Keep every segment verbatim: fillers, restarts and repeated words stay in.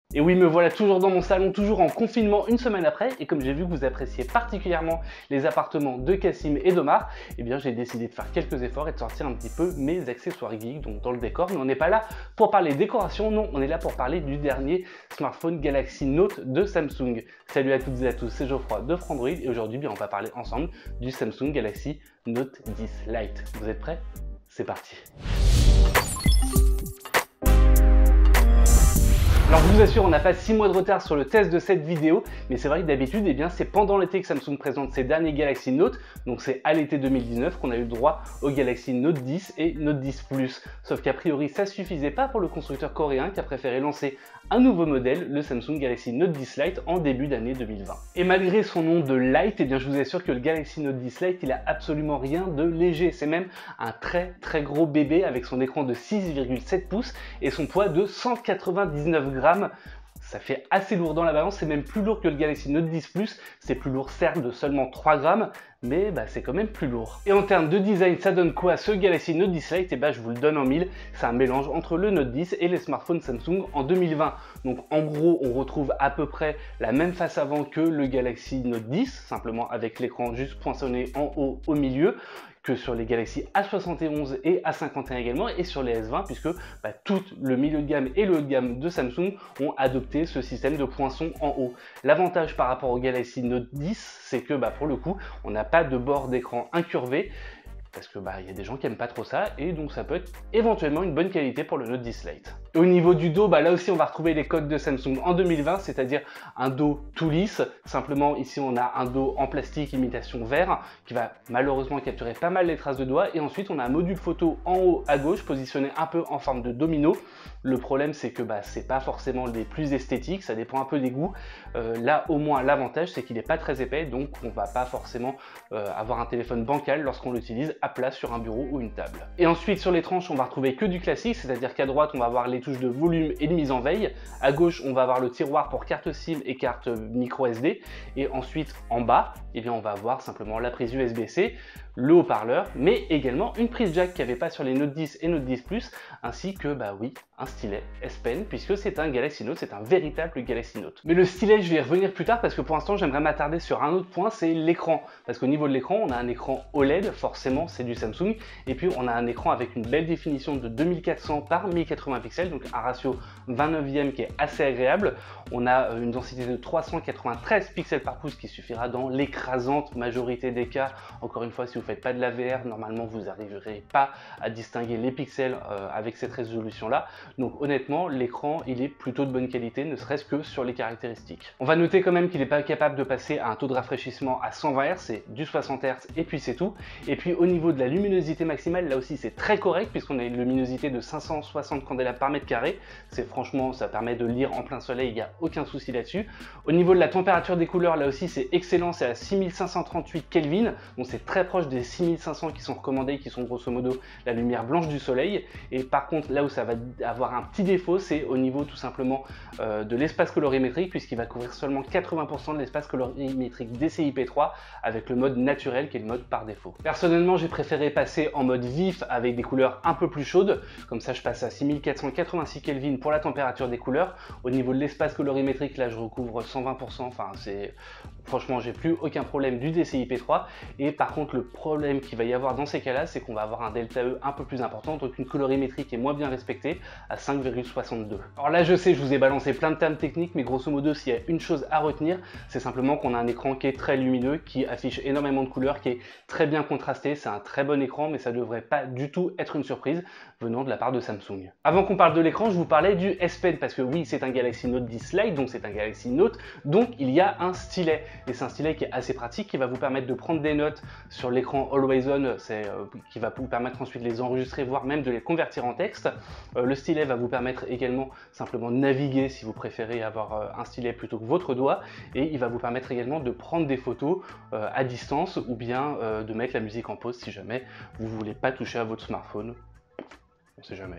Et oui, me voilà toujours dans mon salon, toujours en confinement une semaine après, et comme j'ai vu que vous appréciez particulièrement les appartements de Cassim et d'Omar, eh bien j'ai décidé de faire quelques efforts et de sortir un petit peu mes accessoires geeks, donc dans le décor. Mais on n'est pas là pour parler décoration, non, on est là pour parler du dernier smartphone Galaxy Note de Samsung. Salut à toutes et à tous, c'est Geoffroy de Frandroid, et aujourd'hui bien on va parler ensemble du Samsung Galaxy Note dix Lite. Vous êtes prêts? C'est parti. Alors je vous assure, on n'a pas six mois de retard sur le test de cette vidéo, mais c'est vrai que d'habitude, eh bien, c'est pendant l'été que Samsung présente ses derniers Galaxy Note, donc c'est à l'été deux mille dix-neuf qu'on a eu le droit au Galaxy Note dix et Note dix Plus. Sauf qu'a priori, ça suffisait pas pour le constructeur coréen qui a préféré lancer un nouveau modèle, le Samsung Galaxy Note dix Lite, en début d'année deux mille vingt. Et malgré son nom de Lite, eh bien, je vous assure que le Galaxy Note dix Lite, il a absolument rien de léger. C'est même un très très gros bébé avec son écran de six virgule sept pouces et son poids de cent quatre-vingt-dix-neuf grammes. Ça fait assez lourd dans la balance, c'est même plus lourd que le Galaxy Note dix Plus, c'est plus lourd certes de seulement trois grammes, mais bah, c'est quand même plus lourd. Et en termes de design, ça donne quoi ce Galaxy Note dix Lite? Et bah, je vous le donne en mille, c'est un mélange entre le Note dix et les smartphones Samsung en deux mille vingt. Donc en gros, on retrouve à peu près la même face avant que le Galaxy Note dix, simplement avec l'écran juste poinçonné en haut au milieu, que sur les Galaxy A soixante et onze et A cinquante et un également, et sur les S vingt, puisque bah, tout le milieu de gamme et le haut de gamme de Samsung ont adopté ce système de poinçon en haut. L'avantage par rapport au Galaxy Note dix, c'est que bah, pour le coup, on n'a pas de bord d'écran incurvé, parce que bah, y a des gens qui aiment pas trop ça, et donc ça peut être éventuellement une bonne qualité pour le Note dix Lite. Au niveau du dos, bah, là aussi on va retrouver les codes de Samsung en deux mille vingt, c'est-à-dire un dos tout lisse. Simplement ici on a un dos en plastique imitation verre, qui va malheureusement capturer pas mal les traces de doigts, et ensuite on a un module photo en haut à gauche, positionné un peu en forme de domino. Le problème c'est que bah, c'est pas forcément les plus esthétiques, ça dépend un peu des goûts. Euh, là au moins l'avantage c'est qu'il n'est pas très épais, donc on va pas forcément euh, avoir un téléphone bancal lorsqu'on l'utilise à plat sur un bureau ou une table. Et ensuite sur les tranches on va retrouver que du classique, c'est-à-dire qu'à droite on va avoir les touches de volume et de mise en veille, à gauche on va avoir le tiroir pour carte SIM et carte micro S D, et ensuite en bas eh bien, on va avoir simplement la prise U S B C, le haut-parleur, mais également une prise jack qu'il n'y avait pas sur les Note dix et Note dix Plus, ainsi que bah oui, un stylet S Pen, puisque c'est un Galaxy Note, c'est un véritable Galaxy Note. Mais le stylet, je vais y revenir plus tard, parce que pour l'instant j'aimerais m'attarder sur un autre point, c'est l'écran. Parce qu'au niveau de l'écran, on a un écran O L E D, forcément c'est du Samsung, et puis on a un écran avec une belle définition de deux mille quatre cents par mille quatre-vingts pixels, donc un ratio vingt-neuvième qui est assez agréable. On a une densité de trois cent quatre-vingt-treize pixels par pouce qui suffira dans l'écrasante majorité des cas. Encore une fois, si vous faites pas de la V R, normalement vous n'arriverez pas à distinguer les pixels euh, avec cette résolution là. Donc honnêtement, l'écran il est plutôt de bonne qualité, ne serait-ce que sur les caractéristiques. On va noter quand même qu'il n'est pas capable de passer à un taux de rafraîchissement à cent vingt hertz, c'est du soixante hertz et puis c'est tout. Et puis au niveau de la luminosité maximale, là aussi c'est très correct, puisqu'on a une luminosité de cinq cent soixante candélabres par mètre carré. C'est franchement, ça permet de lire en plein soleil, il n'y a aucun souci là-dessus. Au niveau de la température des couleurs, là aussi c'est excellent, c'est à six mille cinq cent trente-huit Kelvin, donc c'est très proche des six mille cinq cents qui sont recommandés, qui sont grosso modo la lumière blanche du soleil. Et par contre, là où ça va avoir un petit défaut, c'est au niveau tout simplement euh, de l'espace colorimétrique, puisqu'il va couvrir seulement quatre-vingts pour cent de l'espace colorimétrique D C I P trois avec le mode naturel qui est le mode par défaut. Personnellement, j'ai préféré passer en mode vif avec des couleurs un peu plus chaudes, comme ça je passe à six mille quatre cent quatre-vingt-six Kelvin pour la température des couleurs. Au niveau de l'espace colorimétrique, là je recouvre cent vingt pour cent, enfin c'est franchement j'ai plus aucun problème du D C I P trois. Et par contre le problème qu'il va y avoir dans ces cas là, c'est qu'on va avoir un delta E un peu plus important, donc une colorimétrie qui est moins bien respectée à cinq virgule soixante-deux. Alors là je sais, je vous ai balancé plein de termes techniques, mais grosso modo s'il y a une chose à retenir, c'est simplement qu'on a un écran qui est très lumineux, qui affiche énormément de couleurs, qui est très bien contrasté. C'est un très bon écran, mais ça devrait pas du tout être une surprise venant de la part de Samsung. Avant qu'on parle de l'écran, je vous parlais du S Pen, parce que oui, c'est un Galaxy Note dix Lite, donc c'est un Galaxy Note, donc il y a un stylet. Et c'est un stylet qui est assez pratique, qui va vous permettre de prendre des notes sur l'écran Always On, c'est euh, qui va vous permettre ensuite de les enregistrer, voire même de les convertir en texte. Euh, le stylet va vous permettre également simplement de naviguer si vous préférez avoir euh, un stylet plutôt que votre doigt, et il va vous permettre également de prendre des photos euh, à distance, ou bien euh, de mettre la musique en pause si jamais vous voulez pas toucher à votre smartphone. On sait jamais.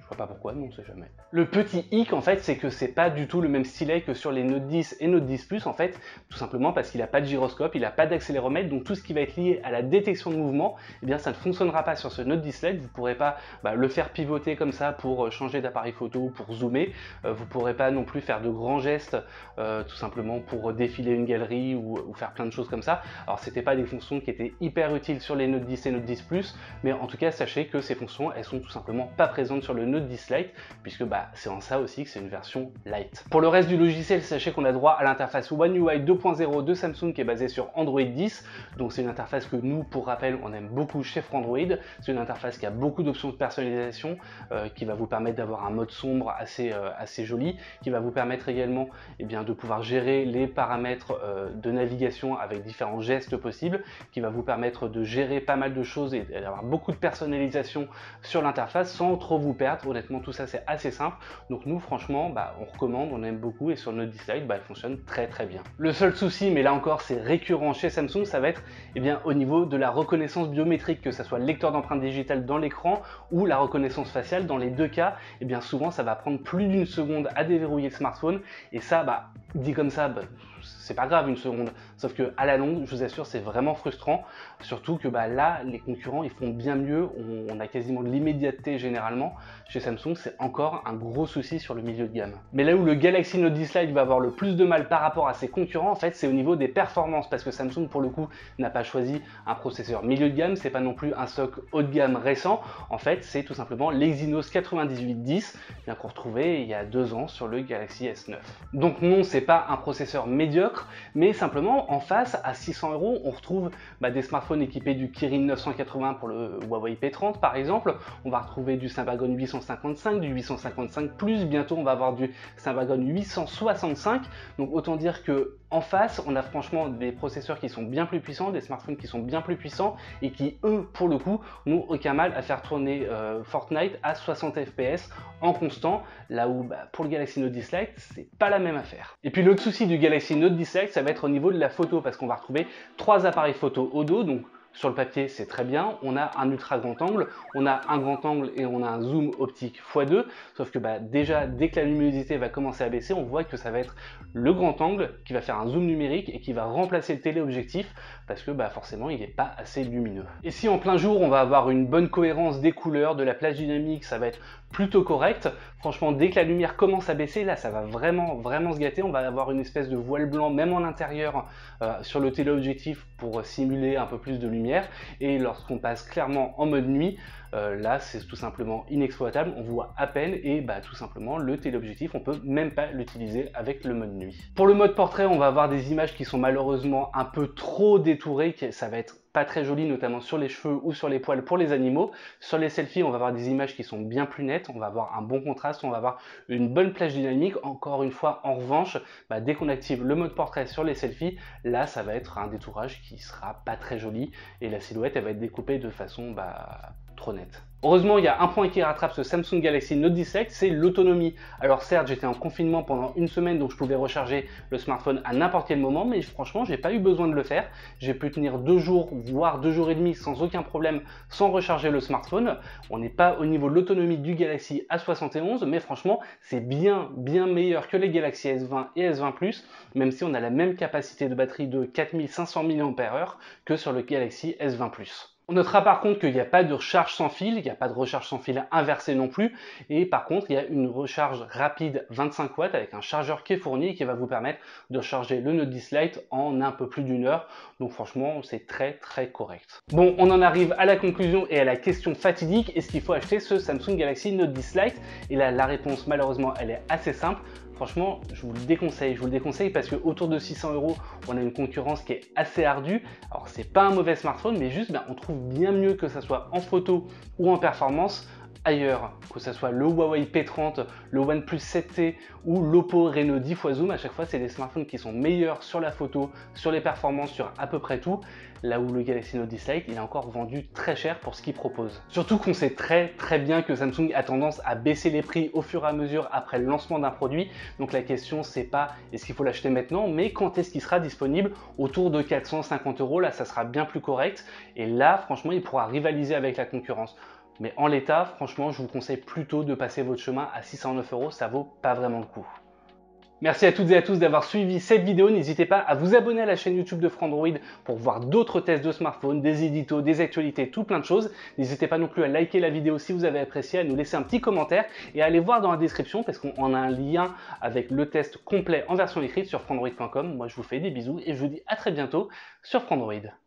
Je vois pas pourquoi, mais on sait jamais. Le petit hic en fait, c'est que c'est pas du tout le même stylet que sur les Note dix et Note dix Plus en fait, tout simplement parce qu'il n'a pas de gyroscope, il n'a pas d'accéléromètre, donc tout ce qui va être lié à la détection de mouvement, eh bien ça ne fonctionnera pas sur ce Note dix Lite. Vous ne pourrez pas bah, le faire pivoter comme ça pour changer d'appareil photo, pour zoomer. Euh, vous ne pourrez pas non plus faire de grands gestes, euh, tout simplement pour défiler une galerie ou, ou faire plein de choses comme ça. Alors c'était pas des fonctions qui étaient hyper utiles sur les Note dix et Note dix Plus, mais en tout cas sachez que ces fonctions, elles sont tout simplement pas présentes sur le Note dix Lite, puisque bah, c'est en ça aussi que c'est une version light. Pour le reste du logiciel, sachez qu'on a droit à l'interface One U I deux point zéro de Samsung qui est basée sur Android dix, donc c'est une interface que nous, pour rappel, on aime beaucoup chez Frandroid. C'est une interface qui a beaucoup d'options de personnalisation, euh, qui va vous permettre d'avoir un mode sombre assez, euh, assez joli, qui va vous permettre également eh bien, de pouvoir gérer les paramètres euh, de navigation avec différents gestes possibles, qui va vous permettre de gérer pas mal de choses et d'avoir beaucoup de personnalisation sur l'interface sans trop vous perdre. Honnêtement, tout ça c'est assez simple, donc nous franchement bah, on recommande, on aime beaucoup, et sur notre dix Lite bah, elle fonctionne très très bien. Le seul souci, mais là encore c'est récurrent chez Samsung, ça va être eh bien, au niveau de la reconnaissance biométrique, que ce soit le lecteur d'empreintes digitales dans l'écran ou la reconnaissance faciale. Dans les deux cas, eh bien, souvent ça va prendre plus d'une seconde à déverrouiller le smartphone, et ça bah, dit comme ça, bah, c'est pas grave une seconde, sauf que à la longue, je vous assure, c'est vraiment frustrant, surtout que bah, là, les concurrents, ils font bien mieux, on, on a quasiment de l'immédiateté généralement. Chez Samsung, c'est encore un gros souci sur le milieu de gamme. Mais là où le Galaxy Note dix Lite va avoir le plus de mal par rapport à ses concurrents, en fait, c'est au niveau des performances, parce que Samsung, pour le coup, n'a pas choisi un processeur milieu de gamme, c'est pas non plus un stock haut de gamme récent, en fait, c'est tout simplement l'Exynos quatre-vingt-dix-huit dix, bien qu'on retrouvait il y a deux ans sur le Galaxy S neuf. Donc non, c'est pas un processeur médiocre, mais simplement en face, à six cents euros, on retrouve bah, des smartphones équipés du Kirin neuf cent quatre-vingts pour le Huawei P trente par exemple. On va retrouver du Snapdragon huit cent cinquante-cinq, du huit cent cinquante-cinq plus, bientôt on va avoir du Snapdragon huit cent soixante-cinq. Donc autant dire que en face, on a franchement des processeurs qui sont bien plus puissants, des smartphones qui sont bien plus puissants et qui, eux, pour le coup, n'ont aucun mal à faire tourner euh, Fortnite à soixante F P S en constant, là où bah, pour le Galaxy Note dix Lite, c'est pas la même affaire. Et puis l'autre souci du Galaxy Note dix Lite, ça va être au niveau de la photo, parce qu'on va retrouver trois appareils photo au dos, donc sur le papier, c'est très bien, on a un ultra grand angle, on a un grand angle et on a un zoom optique fois deux, sauf que bah, déjà, dès que la luminosité va commencer à baisser, on voit que ça va être le grand angle qui va faire un zoom numérique et qui va remplacer le téléobjectif, parce que bah, forcément, il n'est pas assez lumineux. Et si en plein jour, on va avoir une bonne cohérence des couleurs, de la plage dynamique, ça va être plutôt correct. Franchement, dès que la lumière commence à baisser, là, ça va vraiment, vraiment se gâter. On va avoir une espèce de voile blanc, même en intérieur, euh, sur le téléobjectif pour simuler un peu plus de lumière. Et lorsqu'on passe clairement en mode nuit, euh, là, c'est tout simplement inexploitable. On voit à peine et bah, tout simplement, le téléobjectif, on peut même pas l'utiliser avec le mode nuit. Pour le mode portrait, on va avoir des images qui sont malheureusement un peu trop détourées. Ça va être pas très joli, notamment sur les cheveux ou sur les poils pour les animaux. Sur les selfies, on va avoir des images qui sont bien plus nettes, on va avoir un bon contraste, on va avoir une bonne plage dynamique. Encore une fois, en revanche, bah, dès qu'on active le mode portrait sur les selfies, là, ça va être un détourage qui sera pas très joli et la silhouette, elle va être découpée de façon bah, trop nette. Heureusement, il y a un point qui rattrape ce Samsung Galaxy Note dix Lite, c'est l'autonomie. Alors certes, j'étais en confinement pendant une semaine, donc je pouvais recharger le smartphone à n'importe quel moment, mais franchement, j'ai pas eu besoin de le faire. J'ai pu tenir deux jours, voire deux jours et demi sans aucun problème, sans recharger le smartphone. On n'est pas au niveau de l'autonomie du Galaxy A soixante et onze, mais franchement, c'est bien, bien meilleur que les Galaxy S vingt et S vingt Plus, même si on a la même capacité de batterie de quatre mille cinq cents milliampères heure que sur le Galaxy S vingt Plus. On notera par contre qu'il n'y a pas de recharge sans fil, il n'y a pas de recharge sans fil inversée non plus, et par contre il y a une recharge rapide vingt-cinq watts avec un chargeur qui est fourni et qui va vous permettre de recharger le Note dix Lite en un peu plus d'une heure, donc franchement c'est très très correct. Bon, on en arrive à la conclusion et à la question fatidique, est-ce qu'il faut acheter ce Samsung Galaxy Note dix Lite? Et là la réponse malheureusement elle est assez simple. Franchement, je vous le déconseille, je vous le déconseille parce que autour de six cents euros, on a une concurrence qui est assez ardue. Alors c'est pas un mauvais smartphone, mais juste ben, on trouve bien mieux que ça soit en photo ou en performance ailleurs, que ce soit le Huawei P trente, le OnePlus sept T ou l'Oppo Reno dix fois zoom, à chaque fois c'est des smartphones qui sont meilleurs sur la photo, sur les performances, sur à peu près tout, là où le Galaxy Note dix Lite il est encore vendu très cher pour ce qu'il propose. Surtout qu'on sait très très bien que Samsung a tendance à baisser les prix au fur et à mesure après le lancement d'un produit, donc la question c'est pas est-ce qu'il faut l'acheter maintenant, mais quand est-ce qu'il sera disponible autour de quatre cent cinquante euros, là ça sera bien plus correct, et là franchement il pourra rivaliser avec la concurrence. Mais en l'état, franchement, je vous conseille plutôt de passer votre chemin à six cent neuf euros, ça vaut pas vraiment le coup. Merci à toutes et à tous d'avoir suivi cette vidéo. N'hésitez pas à vous abonner à la chaîne YouTube de Frandroid pour voir d'autres tests de smartphones, des éditos, des actualités, tout plein de choses. N'hésitez pas non plus à liker la vidéo si vous avez apprécié, à nous laisser un petit commentaire et à aller voir dans la description parce qu'on a un lien avec le test complet en version écrite sur frandroid point com. Moi, je vous fais des bisous et je vous dis à très bientôt sur Frandroid.